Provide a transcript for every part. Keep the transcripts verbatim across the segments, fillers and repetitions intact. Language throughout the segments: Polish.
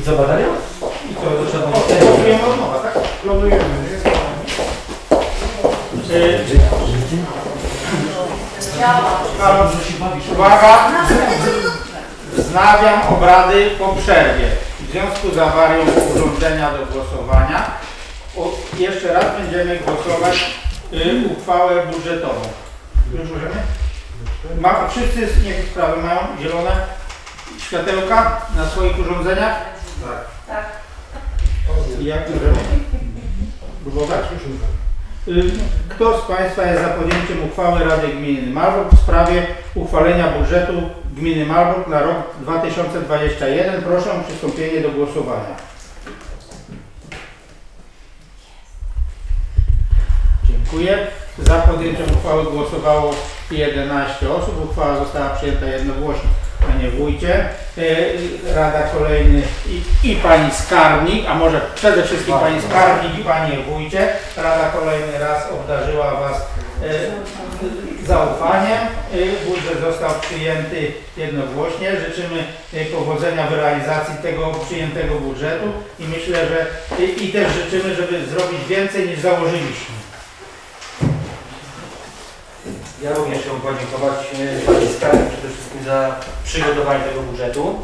co badania? I co, to trzeba planujemy od nowa, tak? Planujemy, nie? Halo, uwaga! Wznawiam obrady po przerwie. W związku z awarią urządzenia do głosowania o, jeszcze raz będziemy głosować y, uchwałę budżetową. Już możemy? Ma, wszyscy niech sprawy mają zielone światełka na swoich urządzeniach? Tak. Tak. I jak możemy próbować? Kto z Państwa jest za podjęciem uchwały Rady Gminy Malbork w sprawie uchwalenia budżetu Gminy Malbork na rok dwa tysiące dwudziesty pierwszy? Proszę o przystąpienie do głosowania. Dziękuję. Za podjęciem uchwały głosowało jedenaście osób. Uchwała została przyjęta jednogłośnie. Panie Wójcie, Rada kolejny i, i Pani Skarbnik, a może przede wszystkim Pani Skarbnik i Panie Wójcie, Rada kolejny raz obdarzyła Was e, zaufaniem. E, budżet został przyjęty jednogłośnie. Życzymy e, powodzenia w realizacji tego przyjętego budżetu i myślę, że e, i też życzymy, żeby zrobić więcej niż założyliśmy. Ja również chciałbym podziękować Pani Skarbnik przede wszystkim za przygotowanie tego budżetu.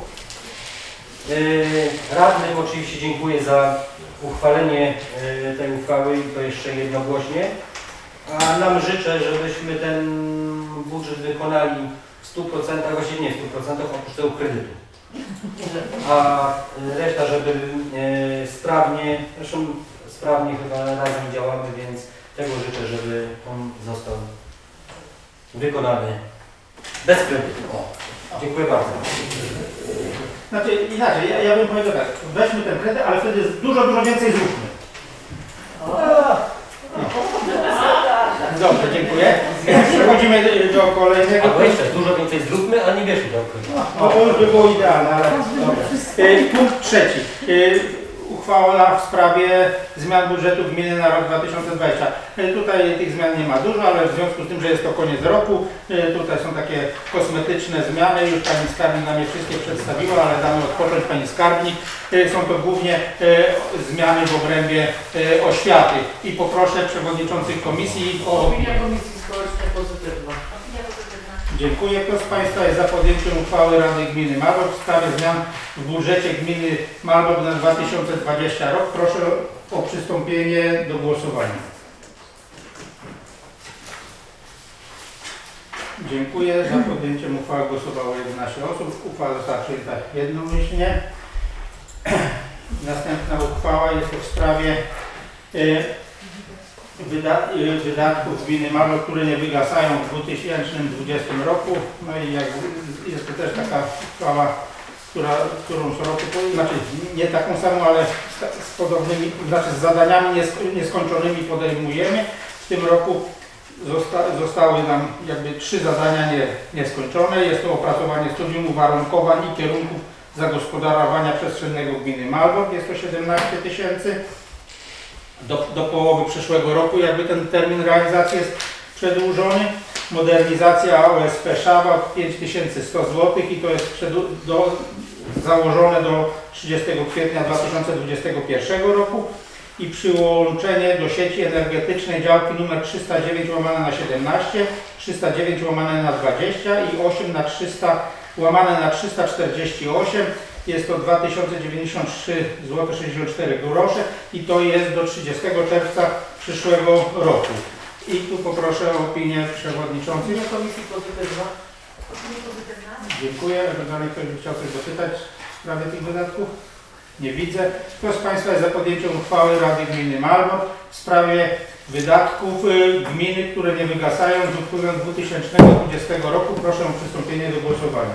Radnym oczywiście dziękuję za uchwalenie tej uchwały i to jeszcze jednogłośnie. A nam życzę, żebyśmy ten budżet wykonali w stu procentach, właściwie nie w stu procentach, oprócz tego kredytu. A reszta, żeby sprawnie, zresztą sprawnie chyba razem działamy, więc tego życzę, żeby on został wykonany bez kredytu. Dziękuję bardzo. Znaczy inaczej, ja, ja bym powiedział tak, weźmy ten kredyt, ale wtedy dużo, dużo więcej zróbmy. Dobrze, dziękuję. Przechodzimy do kolejnego. Albo jeszcze dużo więcej zróbmy, a nie bierzmy do kredytu. No to już by było idealne, ale dobra. Punkt trzeci. Uchwała w sprawie zmian budżetu gminy na rok dwa tysiące dwudziesty. Tutaj tych zmian nie ma dużo, ale w związku z tym, że jest to koniec roku, tutaj są takie kosmetyczne zmiany. Już Pani Skarbnik nam je wszystkie przedstawiła, ale damy odpocząć Pani Skarbnik. Są to głównie zmiany w obrębie oświaty. I poproszę przewodniczących komisji o... Opinia Komisji Społecznej pozytywna. Dziękuję. Kto z Państwa jest za podjęciem uchwały Rady Gminy Malbork w sprawie zmian w budżecie gminy Malbork na dwa tysiące dwudziesty rok? Proszę o przystąpienie do głosowania. Dziękuję. Za podjęciem uchwały głosowało jedenaście osób. Uchwała została przyjęta jednomyślnie. Następna uchwała jest to w sprawie y, wydatków gminy Malbork, które nie wygasają w dwa tysiące dwudziestym roku. No i jak, jest to też taka uchwała, która, którą co roku, znaczy nie taką samą, ale z, z podobnymi, znaczy z zadaniami niesk nieskończonymi podejmujemy. W tym roku zosta zostały nam jakby trzy zadania nie, nieskończone. Jest to opracowanie studium uwarunkowań i kierunków zagospodarowania przestrzennego gminy Malbork. Jest to siedemnaście tysięcy. Do, do połowy przyszłego roku jakby ten termin realizacji jest przedłużony. Modernizacja O S P Szawa pięć tysięcy sto złotych i to jest do, założone do trzydziestego kwietnia dwa tysiące dwudziestego pierwszego roku i przyłączenie do sieci energetycznej działki numer trzysta dziewięć łamane na siedemnaście, trzysta dziewięć łamane na dwadzieścia i osiem na trzysta łamane na trzysta czterdzieści osiem. Jest to dwa tysiące dziewięćdziesiąt trzy złote sześćdziesiąt cztery grosze i to jest do trzydziestego czerwca przyszłego roku. I tu poproszę o opinię przewodniczącej. Komisji pozytywna. Dziękuję. Ewentualnie ktoś by chciał coś dopytać w sprawie tych wydatków? Nie widzę. Kto z Państwa jest za podjęciem uchwały Rady Gminy Malbork w sprawie wydatków y, gminy, które nie wygasają z upływem dwa tysiące dwudziestego roku? Proszę o przystąpienie do głosowania.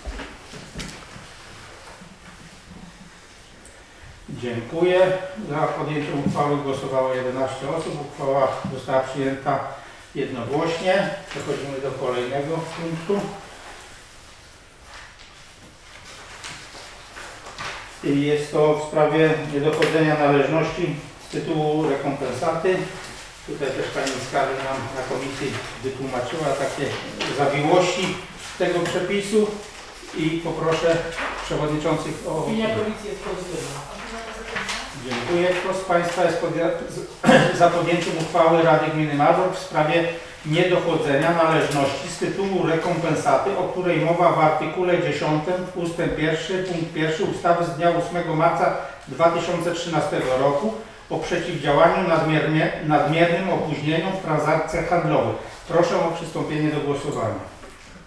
Dziękuję. Za podjęciem uchwały głosowało jedenaście osób. Uchwała została przyjęta jednogłośnie. Przechodzimy do kolejnego punktu. Jest to w sprawie niedochodzenia należności z tytułu rekompensaty. Tutaj też Pani Skarbnik nam na komisji wytłumaczyła takie zawiłości tego przepisu I poproszę przewodniczących o... Opinia komisji jest pozytywna. Dziękuję. Kto z Państwa jest za podjęciem uchwały Rady Gminy Malbork w sprawie niedochodzenia należności z tytułu rekompensaty, o której mowa w artykule dziesiątym ustęp pierwszy punkt pierwszy ustawy z dnia ósmego marca dwa tysiące trzynastego roku o przeciwdziałaniu nadmiernie, nadmiernym opóźnieniom w transakcjach handlowych. Proszę o przystąpienie do głosowania.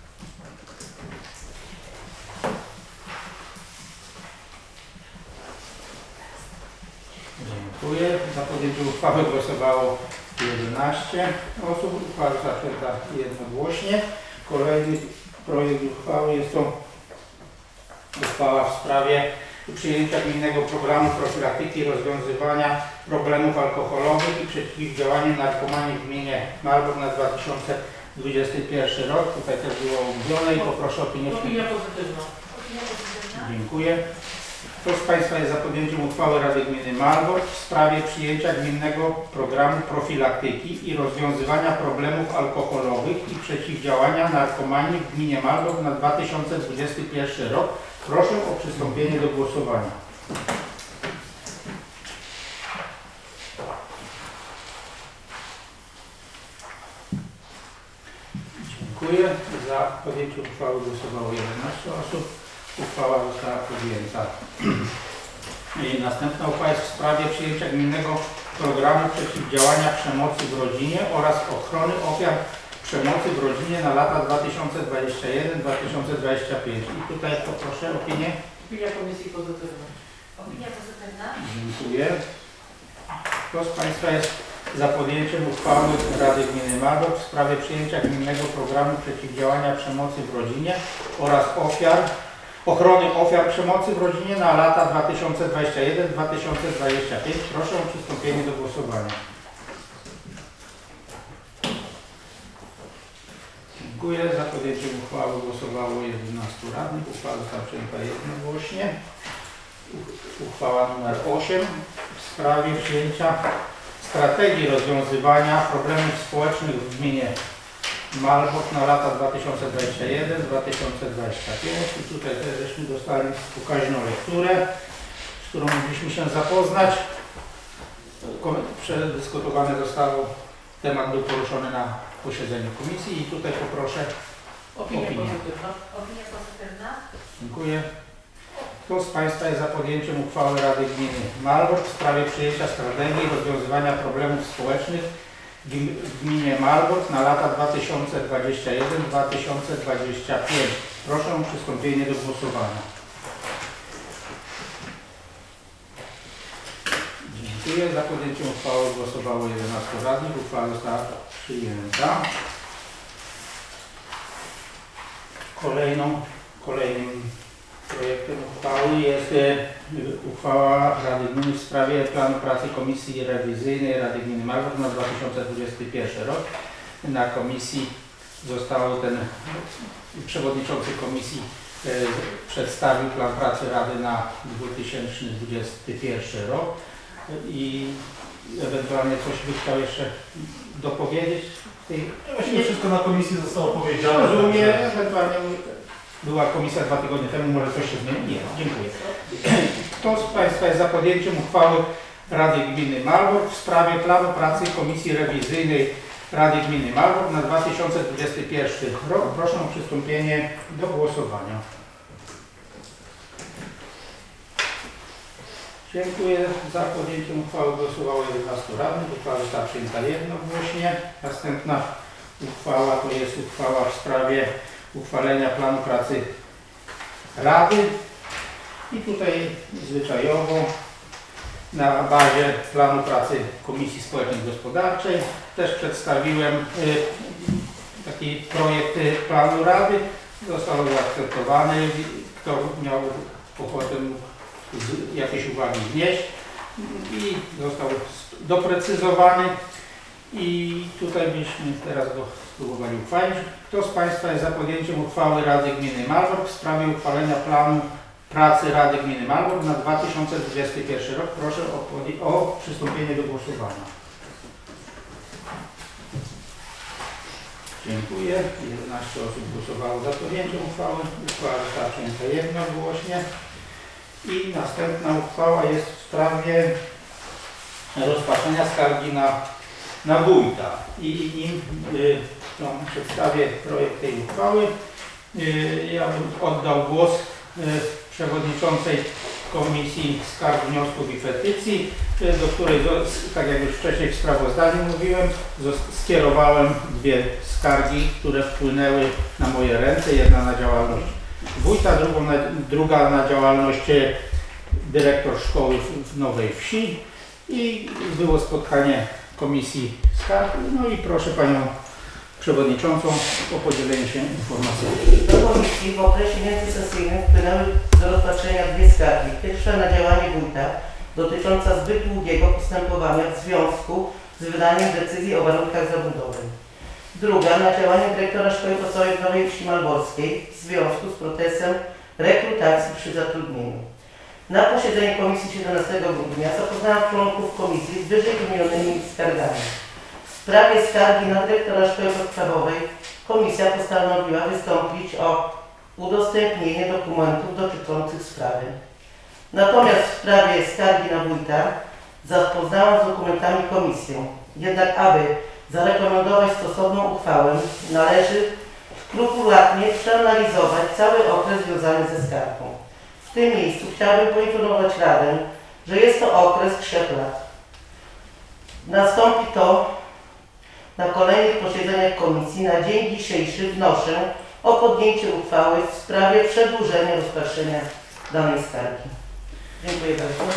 Dziękuję. Za podjęciem uchwały głosowało jedenaście osób. Uchwała została przyjęta jednogłośnie. Kolejny projekt uchwały jest to uchwała w sprawie przyjęcia gminnego programu profilaktyki i rozwiązywania problemów alkoholowych i przeciwdziałania narkomanii w gminie Malbork na dwa tysiące dwudziesty pierwszy rok. Tutaj też było omówione i poproszę o opinię. Opinia pozytywna. Dziękuję. Kto z Państwa jest za podjęciem uchwały Rady Gminy Malbork w sprawie przyjęcia gminnego programu profilaktyki i rozwiązywania problemów alkoholowych i przeciwdziałania narkomanii w gminie Malbork na dwa tysiące dwudziesty pierwszy rok? Proszę o przystąpienie do głosowania. Dziękuję. Za podjęcie uchwały głosowało jedenaście osób. Uchwała została podjęta. I następna uchwała jest w sprawie przyjęcia gminnego programu przeciwdziałania przemocy w rodzinie oraz ochrony ofiar przemocy w rodzinie na lata dwa tysiące dwudziesty pierwszy do dwa tysiące dwudziestego piątego. I tutaj poproszę opinię. Opinia komisji pozytywna. Opinia pozytywna. Dziękuję. Kto z Państwa jest za podjęciem uchwały Rady Gminy Malbork w sprawie przyjęcia gminnego programu przeciwdziałania przemocy w rodzinie oraz ofiar ochrony ofiar przemocy w rodzinie na lata dwa tysiące dwudziesty pierwszy do dwa tysiące dwudziestego piątego. Proszę o przystąpienie do głosowania. Dziękuję. Za podjęciem uchwały głosowało jedenastu radnych. Uchwała została przyjęta jednogłośnie. Uchwała nr osiem w sprawie przyjęcia strategii rozwiązywania problemów społecznych w gminie Malbork na lata dwa tysiące dwudziesty pierwszy do dwa tysiące dwudziestego piątego. I tutaj też żeśmy dostali pokaźną lekturę, z którą mogliśmy się zapoznać. Przedyskutowany został, temat był poruszony na posiedzeniu komisji i tutaj poproszę Opinia opinię. pozytywna. Opinia pozytywna. Dziękuję. Kto z Państwa jest za podjęciem uchwały Rady Gminy Malbork w sprawie przyjęcia strategii rozwiązywania problemów społecznych w gminie Malbork na lata dwa tysiące dwudziesty pierwszy do dwa tysiące dwudziestego piątego? Proszę o przystąpienie do głosowania. Dziękuję. Za podjęciem uchwały głosowało jedenastu radnych. Uchwała została przyjęta. Kolejną, kolejnym projektem uchwały jest e, uchwała Rady Gminy w sprawie planu pracy Komisji Rewizyjnej Rady Gminy Malbork na dwa tysiące dwudziesty pierwszy rok. Na komisji został ten przewodniczący komisji e, przedstawił plan pracy Rady na dwa tysiące dwudziesty pierwszy rok i ewentualnie coś by chciał jeszcze dopowiedzieć w tej... Właściwie wszystko na komisji zostało powiedziane. Rozumiem, ewentualnie była komisja dwa tygodnie temu, może coś się zmieni? Nie, dziękuję. Kto z Państwa jest za podjęciem uchwały Rady Gminy Malbork w sprawie planu pracy Komisji Rewizyjnej Rady Gminy Malbork na dwa tysiące dwudziesty pierwszy rok? Proszę o przystąpienie do głosowania. Dziękuję. Za podjęciem uchwały głosowało jedenastu radnych. Uchwała została przyjęta jednogłośnie. Następna uchwała to jest uchwała w sprawie uchwalenia planu pracy Rady i tutaj zwyczajowo na bazie planu pracy Komisji Społecznej i Gospodarczej też przedstawiłem y, taki projekt y, planu Rady. Został zaakceptowany. Kto miał ochotę z, jakieś uwagi wnieść i został doprecyzowany. I tutaj byśmy teraz go spróbowali uchwalić. Kto z Państwa jest za podjęciem uchwały Rady Gminy Malbork w sprawie uchwalenia planu pracy Rady Gminy Malbork na dwa tysiące dwudziesty pierwszy rok? Proszę o, o przystąpienie do głosowania. Dziękuję. jedenaście osób głosowało za podjęciem uchwały. Uchwała została przyjęta jednogłośnie. I następna uchwała jest w sprawie rozpatrzenia skargi na, na wójta. I nim y, no, przedstawię projekt tej uchwały, y, ja bym oddał głos y, przewodniczącej Komisji Skarg, Wniosków i Petycji, y, do której, tak jak już wcześniej w sprawozdaniu mówiłem, skierowałem dwie skargi, które wpłynęły na moje ręce. Jedna na działalność wójta, drugą na, druga na działalność dyrektor szkoły w, w Nowej Wsi. I było spotkanie Komisji Skarg. No i proszę Panią Przewodniczącą o podzielenie się informacjami. Do Komisji w okresie międzysesyjnym wpłynęły do rozpatrzenia dwie skargi. Pierwsza na działanie wójta dotycząca zbyt długiego postępowania w związku z wydaniem decyzji o warunkach zabudowy. Druga na działanie dyrektora szkoły podstawowej w Nowej Wsi Malborskiej w związku z protestem rekrutacji przy zatrudnieniu. Na posiedzeniu Komisji siedemnastego grudnia zapoznałam członków Komisji z wyżej wymienionymi skargami. W sprawie skargi na dyrektora szkoły podstawowej Komisja postanowiła wystąpić o udostępnienie dokumentów dotyczących sprawy. Natomiast w sprawie skargi na wójta zapoznałam z dokumentami Komisję. Jednak aby zarekomendować stosowną uchwałę, należy skrupulatnie przeanalizować cały okres związany ze skargą. W tym miejscu chciałabym poinformować Radę, że jest to okres trzech lat. Nastąpi to na kolejnych posiedzeniach Komisji. Na dzień dzisiejszy wnoszę o podjęcie uchwały w sprawie przedłużenia rozpatrzenia danej skargi. Dziękuję bardzo.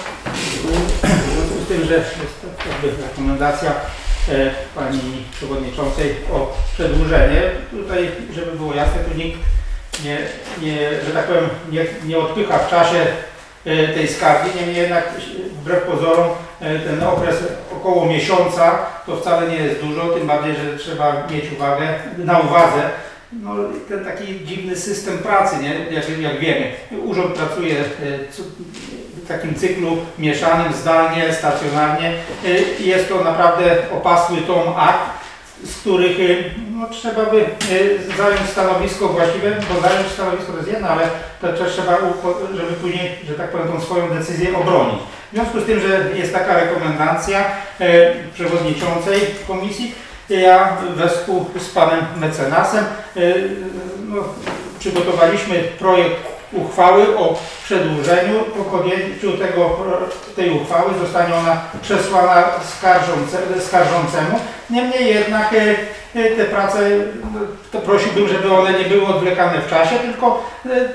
W związku z tym, że jest jakby rekomendacja e, Pani Przewodniczącej o przedłużenie, tutaj, żeby było jasne, tu nikt nie, nie, że tak powiem, nie, nie odpycha w czasie e, tej skargi, niemniej jednak wbrew pozorom e, ten okres około miesiąca to wcale nie jest dużo, tym bardziej, że trzeba mieć uwagę, na uwadze no, ten taki dziwny system pracy, nie? Jak, jak wiemy. Urząd pracuje e, co, w takim cyklu mieszanym, zdalnie, stacjonarnie. E, jest to naprawdę opasły tom akt, z których no, trzeba by zająć stanowisko właściwe, bo zająć stanowisko to jest jedno, ale to też trzeba, żeby później, że tak powiem, tą swoją decyzję obronić. W związku z tym, że jest taka rekomendacja e, przewodniczącej komisji, ja wespół z panem mecenasem e, no, przygotowaliśmy projekt uchwały o przedłużeniu. Po podjęciu tego, tej uchwały zostanie ona przesłana skarżące, skarżącemu. Niemniej jednak te prace, to prosiłbym, żeby one nie były odwlekane w czasie, tylko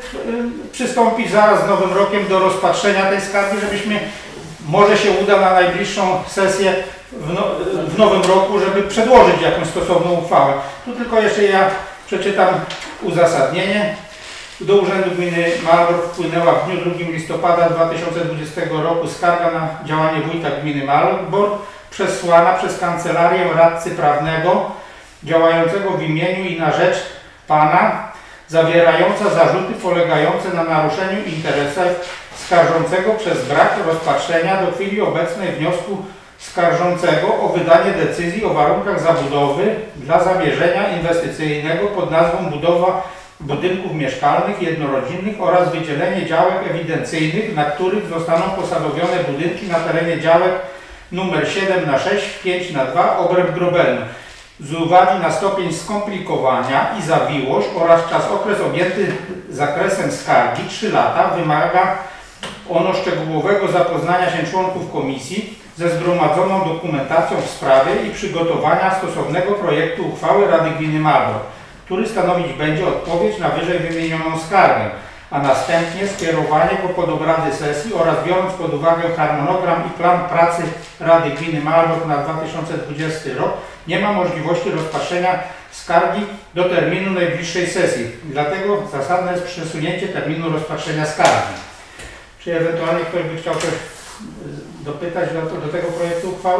przystąpić zaraz z Nowym Rokiem do rozpatrzenia tej skargi, żebyśmy, może się uda na najbliższą sesję w, no, w Nowym Roku, żeby przedłożyć jakąś stosowną uchwałę. Tu tylko jeszcze ja przeczytam uzasadnienie. Do Urzędu Gminy Malbork wpłynęła w dniu drugiego listopada dwa tysiące dwudziestego roku skarga na działanie wójta gminy Malbork przesłana przez Kancelarię Radcy Prawnego działającego w imieniu i na rzecz Pana, zawierająca zarzuty polegające na naruszeniu interesów skarżącego przez brak rozpatrzenia do chwili obecnej wniosku skarżącego o wydanie decyzji o warunkach zabudowy dla zamierzenia inwestycyjnego pod nazwą budowa budynków mieszkalnych jednorodzinnych oraz wydzielenie działek ewidencyjnych, na których zostaną posadowione budynki na terenie działek numer siedem na sześć, pięć na dwa obręb Grobelny. Z uwagi na stopień skomplikowania i zawiłość oraz czas okres objęty zakresem skargi trzy lata wymaga ono szczegółowego zapoznania się członków komisji ze zgromadzoną dokumentacją w sprawie i przygotowania stosownego projektu uchwały Rady Gminy Malbork, który stanowić będzie odpowiedź na wyżej wymienioną skargę, a następnie skierowanie go pod obrady sesji oraz biorąc pod uwagę harmonogram i plan pracy Rady Gminy Malbork na dwa tysiące dwudziesty rok, nie ma możliwości rozpatrzenia skargi do terminu najbliższej sesji. Dlatego zasadne jest przesunięcie terminu rozpatrzenia skargi. Czy ewentualnie ktoś by chciał coś dopytać do, do tego projektu uchwały?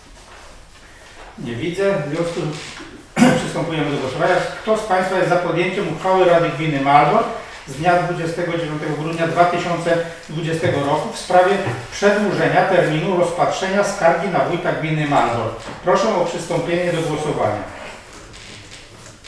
Nie widzę. W związku z przystępujemy do głosowania. Kto z Państwa jest za podjęciem uchwały Rady Gminy Malbork z dnia dwudziestego dziewiątego grudnia dwa tysiące dwudziestego roku w sprawie przedłużenia terminu rozpatrzenia skargi na wójta gminy Malbork? Proszę o przystąpienie do głosowania.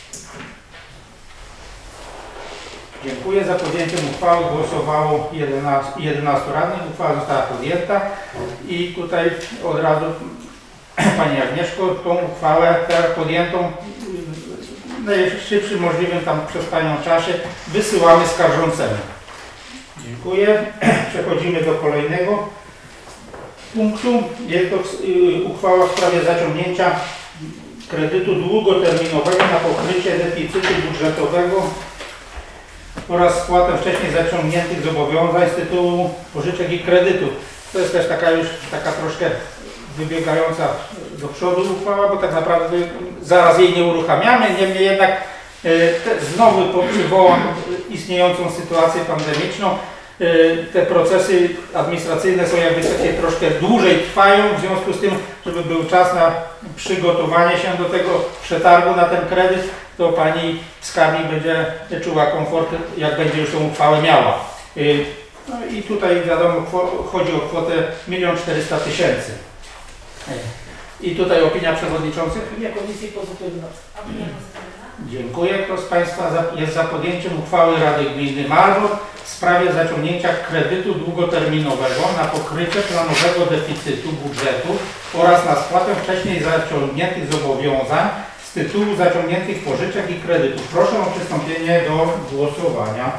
Dziękuję. Za podjęciem uchwały głosowało jedenastu radnych. Uchwała została podjęta i tutaj od razu Pani Agnieszko, tą uchwałę teraz podjętą w najszybszym możliwym tam przez Panią czasie wysyłamy skarżącemu. Dziękuję. Przechodzimy do kolejnego punktu. Jest to uchwała w sprawie zaciągnięcia kredytu długoterminowego na pokrycie deficytu budżetowego oraz spłatę wcześniej zaciągniętych zobowiązań z tytułu pożyczek i kredytów. To jest też taka już taka troszkę wybiegająca do przodu uchwała, bo tak naprawdę zaraz jej nie uruchamiamy. Niemniej jednak te, znowu przywołam istniejącą sytuację pandemiczną. Te procesy administracyjne są jakby takie troszkę dłużej trwają, w związku z tym, żeby był czas na przygotowanie się do tego przetargu na ten kredyt, to Pani skarbnik będzie czuła komfort, jak będzie już tą uchwałę miała. No i tutaj wiadomo, chodzi o kwotę milion czterysta tysięcy. I tutaj opinia przewodniczących. Opinia komisji pozytywna. Opinia pozytywna. Dziękuję. Kto z Państwa jest za podjęciem uchwały Rady Gminy Malbork w sprawie zaciągnięcia kredytu długoterminowego na pokrycie planowego deficytu budżetu oraz na spłatę wcześniej zaciągniętych zobowiązań z tytułu zaciągniętych pożyczek i kredytów? Proszę o przystąpienie do głosowania.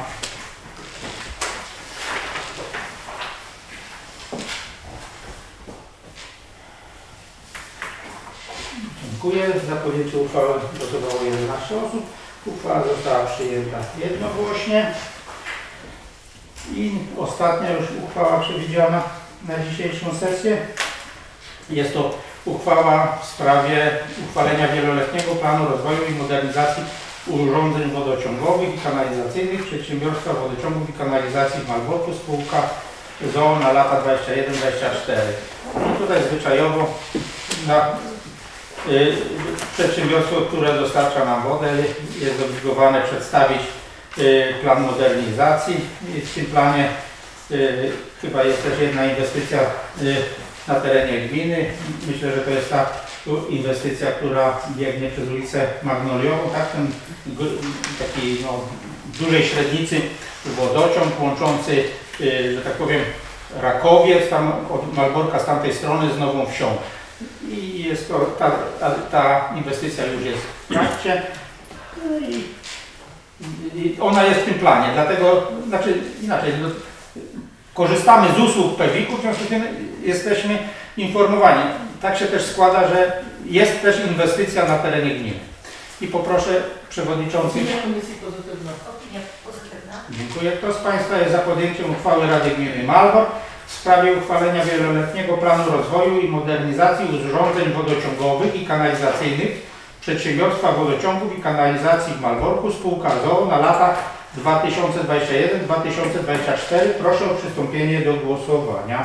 Dziękuję. Za podjęcie uchwały głosowało jedenaście osób. Uchwała została przyjęta jednogłośnie. I ostatnia już uchwała przewidziana na dzisiejszą sesję. Jest to uchwała w sprawie uchwalenia wieloletniego planu rozwoju i modernizacji urządzeń wodociągowych i kanalizacyjnych Przedsiębiorstwa Wodociągów i Kanalizacji w Malborku, spółka z o o na lata dwadzieścia jeden dwadzieścia cztery. I tutaj zwyczajowo na y, przedsiębiorstwo, które dostarcza nam wodę, jest zobligowane przedstawić y, plan modernizacji. I w tym planie y, chyba jest też jedna inwestycja y, na terenie gminy. Myślę, że to jest ta inwestycja, która biegnie przez ulicę Magnoliową, tak? Ten taki no, dużej średnicy wodociąg łączący, y, że tak powiem, Rakowiec, tam od Malborka z tamtej strony z Nową Wsią. I jest to, ta, ta, ta inwestycja już jest w trakcie. I, i ona jest w tym planie, dlatego, znaczy inaczej, no, korzystamy z usług P W I K-u, w związku z tym jesteśmy informowani. Tak się też składa, że jest też inwestycja na terenie gminy. I poproszę przewodniczących. Opinia komisji pozytywna. Opinia pozytywna. Dziękuję. Kto z Państwa jest za podjęciem uchwały Rady Gminy Malbork w sprawie uchwalenia wieloletniego planu rozwoju i modernizacji urządzeń wodociągowych i kanalizacyjnych Przedsiębiorstwa Wodociągów i Kanalizacji w Malborku, spółka z o o na lata dwa tysiące dwadzieścia jeden dwa tysiące dwadzieścia cztery. Proszę o przystąpienie do głosowania.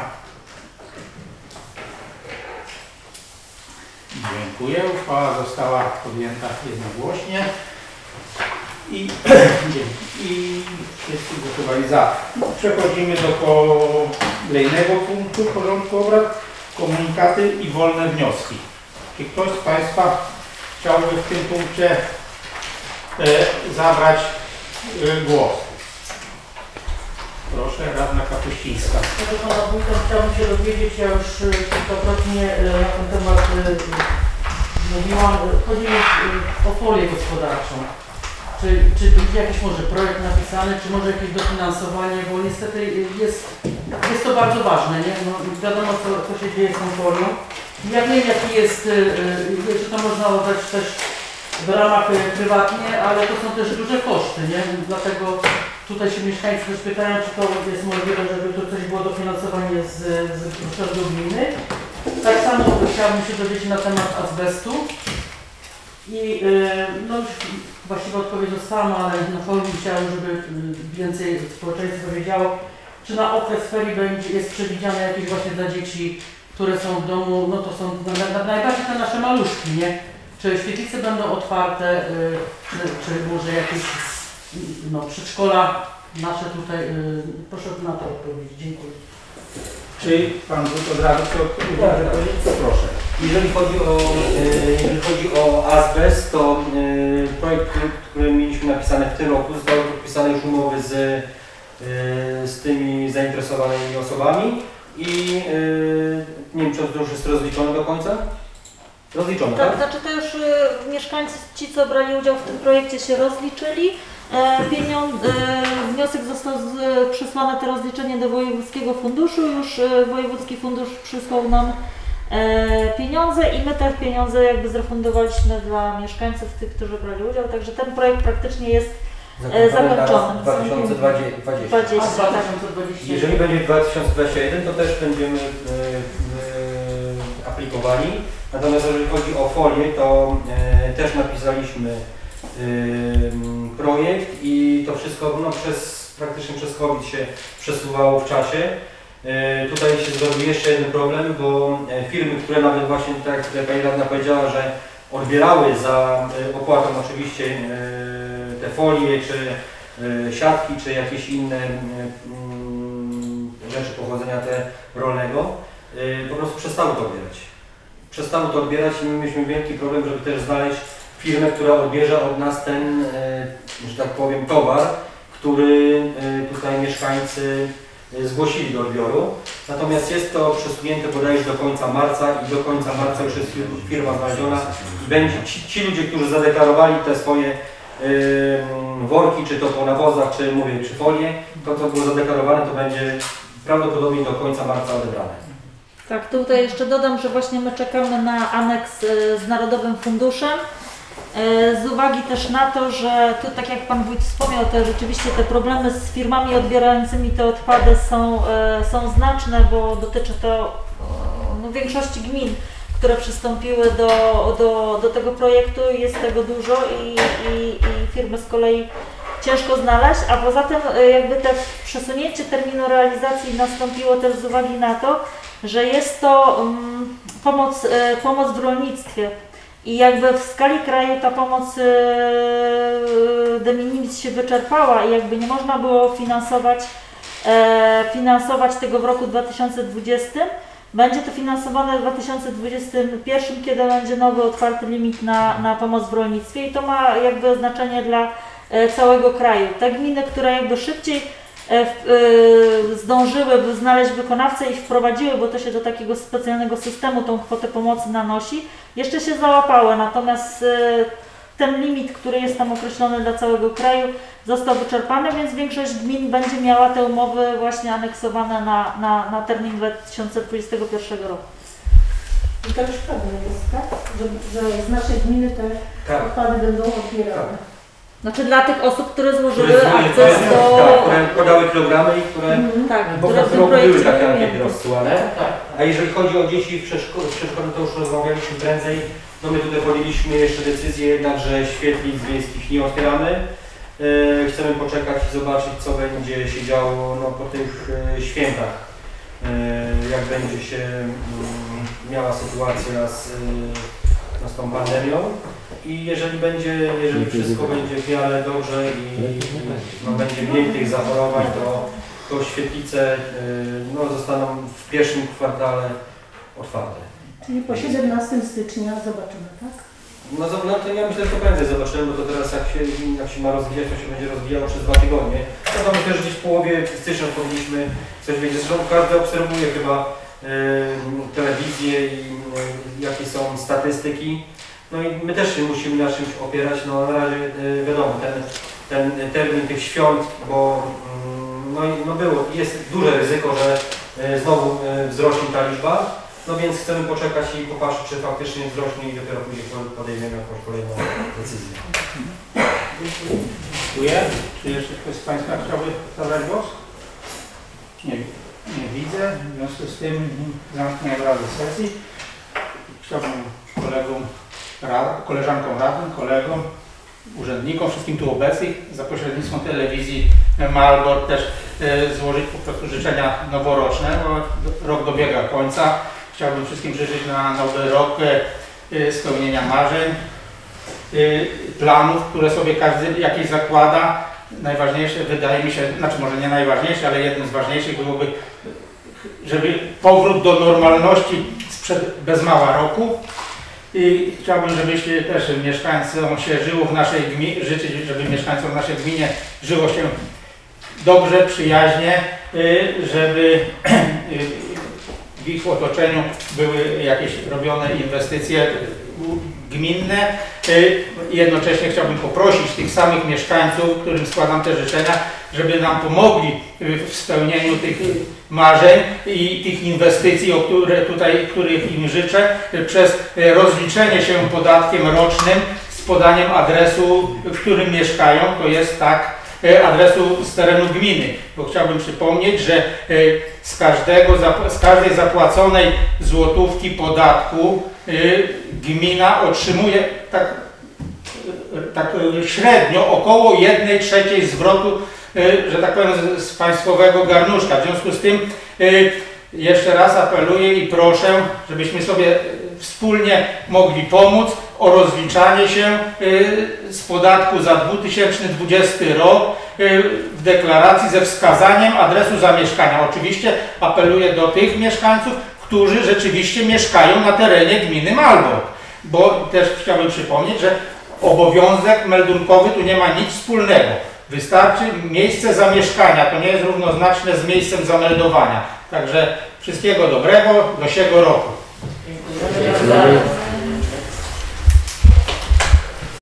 Dziękuję. Uchwała została podjęta jednogłośnie i, i wszyscy głosowali za. Przechodzimy do kolejnego punktu porządku obrad. Komunikaty i wolne wnioski. Czy ktoś z Państwa chciałby w tym punkcie e, zabrać e, głos? Proszę, radna Kapuścińska. Proszę Pana Wójta, chciałbym się dowiedzieć, ja już kilkakrotnie na ten temat mówiłam, chodzi mi o folię gospodarczą. Czy, czy będzie jakiś może projekt napisany, czy może jakieś dofinansowanie, bo niestety jest, jest to bardzo ważne, nie? No, wiadomo co, co się dzieje z tą folią. Ja wiem jaki jest, że to można oddać też w ramach prywatnie, ale to są też duże koszty, nie? Dlatego tutaj się mieszkańcy też pytają, czy to jest możliwe, żeby to coś było dofinansowanie z, z urzędu gminy. Tak samo chciałabym się dowiedzieć na temat azbestu. I yy, no już właściwie odpowiedź dostałam, ale na forum chciałam, żeby więcej społeczeństwa wiedziało, czy na okres ferii będzie, jest przewidziane jakieś właśnie dla dzieci, które są w domu, no to są na, na, najbardziej te nasze maluszki, nie? Czy świetlice będą otwarte, yy, czy, czy może jakieś no, przedszkola nasze tutaj, yy, proszę na to odpowiedzieć. Dziękuję. Czy Pan Wójt od razu chce odpowiedzieć? To proszę. Jeżeli chodzi o, e, jeżeli chodzi o azbest, to e, projekt, który, który mieliśmy napisany w tym roku, zostały podpisane już umowy z, e, z tymi zainteresowanymi osobami i e, nie wiem, czy to już jest rozliczone do końca? Rozliczone, tak? Tak, znaczy to już y, mieszkańcy, ci co brali udział w tym projekcie się rozliczyli. E, pieniądz, e, wniosek został z, przesłany, to rozliczenie do Wojewódzkiego Funduszu, już e, Wojewódzki Fundusz przysłał nam e, pieniądze i my te pieniądze jakby zrefundowaliśmy dla mieszkańców, tych, którzy brali udział, także ten projekt praktycznie jest e, zakończony. dwa tysiące dwudziesty. A dwadzieścia, dwa tak. tysiące dwudziesty. Jeżeli będzie dwa tysiące dwudziesty jeden, to też będziemy e, e, aplikowali. Natomiast jeżeli chodzi o folię, to e, też napisaliśmy e, projekt i to wszystko no, przez, praktycznie przez COVID się przesuwało w czasie. E, tutaj się zrobił jeszcze jeden problem, bo e, firmy, które nawet właśnie, tak jak tutaj Pani Radna powiedziała, że odbierały za e, opłatą oczywiście e, te folie, czy e, siatki, czy jakieś inne e, m, rzeczy pochodzenia te rolnego, e, po prostu przestały to odbierać. Przestały to odbierać i my mieliśmy wielki problem, żeby też znaleźć firmę, która odbierze od nas ten, e, że tak powiem, towar, który e, tutaj mieszkańcy e, zgłosili do odbioru. Natomiast jest to przesunięte bodajże do końca marca i do końca marca już jest firma znaleziona i będzie ci, ci ludzie, którzy zadeklarowali te swoje e, worki, czy to po nawozach, czy mówię, czy folie, to co było zadeklarowane, to będzie prawdopodobnie do końca marca odebrane. Tak, tutaj jeszcze dodam, że właśnie my czekamy na aneks y, z Narodowym Funduszem. Y, Z uwagi też na to, że tu tak jak Pan Wójt wspomniał, to rzeczywiście te problemy z firmami odbierającymi te odpady są, y, są znaczne, bo dotyczy to y, no, większości gmin, które przystąpiły do, do, do tego projektu. Jest tego dużo i, i, i firmy z kolei ciężko znaleźć, a poza tym y, jakby te przesunięcie terminu realizacji nastąpiło też z uwagi na to, że jest to um, pomoc, e, pomoc w rolnictwie i jakby w skali kraju ta pomoc e, de minimis się wyczerpała i jakby nie można było finansować, e, finansować tego w roku dwa tysiące dwudziestym. Będzie to finansowane w dwa tysiące dwudziestym pierwszym, kiedy będzie nowy otwarty limit na, na pomoc w rolnictwie i to ma jakby znaczenie dla e, całego kraju. Te gminy, które jakby szybciej zdążyły znaleźć wykonawcę i wprowadziły, bo to się do takiego specjalnego systemu tą kwotę pomocy nanosi, jeszcze się załapały, natomiast ten limit, który jest tam określony dla całego kraju, został wyczerpany, więc większość gmin będzie miała te umowy właśnie aneksowane na, na, na termin dwa tysiące dwudziestego pierwszego roku. I to już prawda jest, tak? Że, że z naszej gminy te Tak. odpady będą odbierane. Znaczy dla tych osób, które złożyły Które złożyły, akces tak, do... tak, które podały kilogramy i które, Tak, bo w które w tym tym roku były projekcie takie były ankiety ujęte. rozsyłane. Tak. A jeżeli chodzi o dzieci w przedszkolu, w przedszkolu to już rozmawialiśmy prędzej. No my tutaj podjęliśmy jeszcze decyzję jednak, że świetlic wiejskich nie otwieramy. Yy, chcemy poczekać i zobaczyć, co będzie się działo no, po tych yy, świętach. Yy, jak będzie się yy, miała sytuacja z, yy, no, z tą pandemią. I jeżeli będzie, jeżeli wszystko będzie w miarę dobrze i, i no, będzie mniej tych zachorowań, to, to świetlice yy, no, zostaną w pierwszym kwartale otwarte. Czyli po siedemnastego stycznia zobaczymy, tak? No, zo- no to ja myślę, że to prędzej zobaczymy, bo to teraz jak się, jak się ma rozwijać, to się będzie rozwijało przez dwa tygodnie. No to myślę, że gdzieś w połowie stycznia powinniśmy coś wiedzieć. Zresztą każdy obserwuje chyba yy, telewizję i yy, jakie są statystyki. No i my też się musimy na czymś opierać. No na razie yy, wiadomo, ten, ten termin tych świąt, bo yy, no, i- no było, jest duże ryzyko, że yy, znowu yy, wzrośnie ta liczba. No więc chcemy poczekać i popatrzeć, czy faktycznie wzrośnie i dopiero później podejmiemy jakąś kolejną decyzję. Dziękuję. Czy jeszcze ktoś z Państwa chciałby zabrać głos? Nie, nie widzę. W związku z tym zamknę obrady sesji. Chciałbym kolegom, rad, koleżankom radnym, kolegom, urzędnikom, wszystkim tu obecnym za pośrednictwem telewizji Malbork też e, złożyć po prostu życzenia noworoczne, bo rok dobiega końca. Chciałbym wszystkim życzyć na nowy rok e, spełnienia marzeń, e, planów, które sobie każdy jakieś zakłada. Najważniejsze wydaje mi się, znaczy może nie najważniejsze, ale jednym z ważniejszych byłoby, żeby powrót do normalności sprzed bez mała roku. I chciałbym, żebyście też mieszkańcom się żyło w naszej gminie, życzyć, żeby mieszkańcom w naszej gminie żyło się dobrze, przyjaźnie, żeby w ich otoczeniu były jakieś robione inwestycje gminne. Jednocześnie chciałbym poprosić tych samych mieszkańców, którym składam te życzenia, żeby nam pomogli w spełnieniu tych marzeń i tych inwestycji, o które tutaj, których im życzę, przez rozliczenie się podatkiem rocznym z podaniem adresu, w którym mieszkają, to jest tak, adresu z terenu gminy, bo chciałbym przypomnieć, że z, każdego, z każdej zapłaconej złotówki podatku gmina otrzymuje tak, tak średnio około jednej trzeciej zwrotu, że tak powiem, z, z państwowego garnuszka. W związku z tym jeszcze raz apeluję i proszę, żebyśmy sobie wspólnie mogli pomóc o rozliczanie się z podatku za dwa tysiące dwudziesty rok w deklaracji ze wskazaniem adresu zamieszkania. Oczywiście apeluję do tych mieszkańców, którzy rzeczywiście mieszkają na terenie gminy Malbork, bo też chciałbym przypomnieć, że obowiązek meldunkowy tu nie ma nic wspólnego. Wystarczy miejsce zamieszkania, to nie jest równoznaczne z miejscem zameldowania. Także wszystkiego dobrego, do siego roku. Dziękuję.